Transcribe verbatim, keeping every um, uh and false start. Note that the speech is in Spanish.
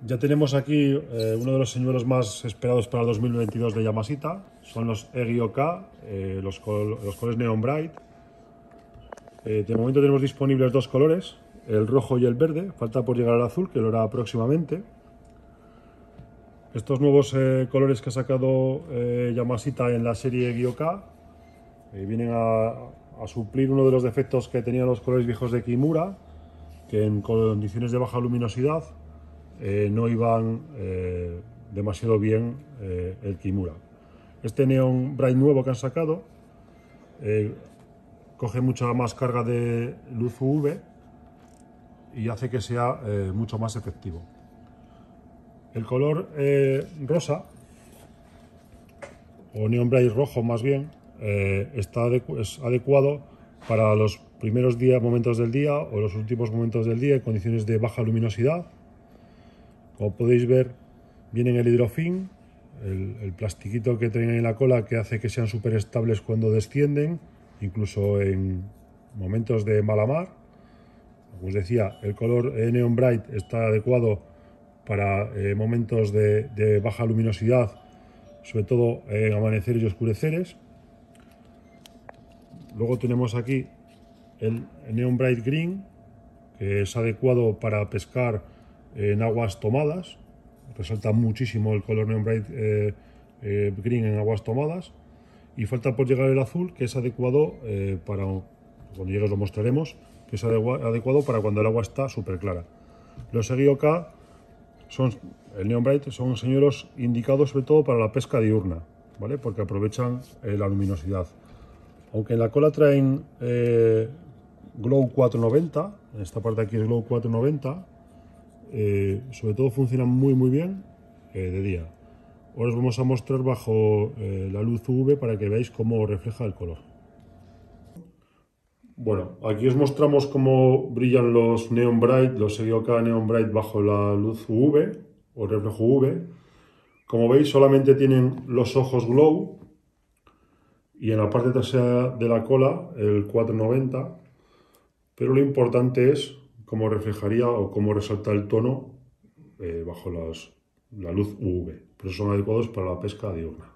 Ya tenemos aquí eh, uno de los señuelos más esperados para el dos mil veintidós de Yamashita. Son los Egioka, eh, los, col los colores Neon Bright. Eh, de momento tenemos disponibles dos colores, el rojo y el verde. Falta por llegar al azul, que lo hará próximamente. Estos nuevos eh, colores que ha sacado eh, Yamashita en la serie Egioka eh, vienen a, a suplir uno de los defectos que tenían los colores viejos de Kimura, que en condiciones de baja luminosidad Eh, no iban eh, demasiado bien eh, el Kimura. Este Neon Bright nuevo que han sacado eh, coge mucha más carga de luz U V y hace que sea eh, mucho más efectivo. El color eh, rosa, o Neon Bright rojo más bien, eh, está adecu es adecuado para los primeros días, momentos del día o los últimos momentos del día en condiciones de baja luminosidad. Como podéis ver, viene en el hidrofin, el, el plastiquito que traen en la cola que hace que sean súper estables cuando descienden, incluso en momentos de mala mar. Como os decía, el color Neon Bright está adecuado para eh, momentos de, de baja luminosidad, sobre todo en amaneceres y oscureceres. Luego tenemos aquí el Neon Bright Green, que es adecuado para pescar en aguas tomadas. Resalta muchísimo el color Neon Bright eh, eh, Green en aguas tomadas. Y falta por llegar el azul, que es adecuado eh, para, cuando llegue os lo mostraremos, que es adecuado para cuando el agua está súper clara. Los Egioka son, el Neon Bright son señuelos indicados sobre todo para la pesca diurna, ¿vale? Porque aprovechan eh, la luminosidad. Aunque en la cola traen eh, Glow cuatrocientos noventa, en esta parte aquí es Glow cuatrocientos noventa, eh, sobre todo funcionan muy muy bien eh, de día. Ahora os vamos a mostrar bajo eh, la luz U V para que veáis cómo refleja el color. Bueno, aquí os mostramos cómo brillan los Neon Bright, los Egioka Neon Bright bajo la luz U V o reflejo U V. Como veis, solamente tienen los ojos glow y en la parte trasera de la cola el cuatrocientos noventa, pero lo importante es cómo reflejaría o cómo resalta el tono eh, bajo las, la luz U V. Por eso son adecuados para la pesca diurna.